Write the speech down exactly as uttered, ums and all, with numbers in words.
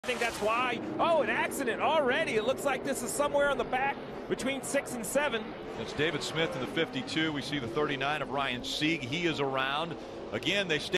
I think that's why. Oh, an accident already. It looks like this is somewhere on the back between six and seven. It's David Smith in the fifty-two. We see the thirty-nine of Ryan Sieg. He is around. Again, they stay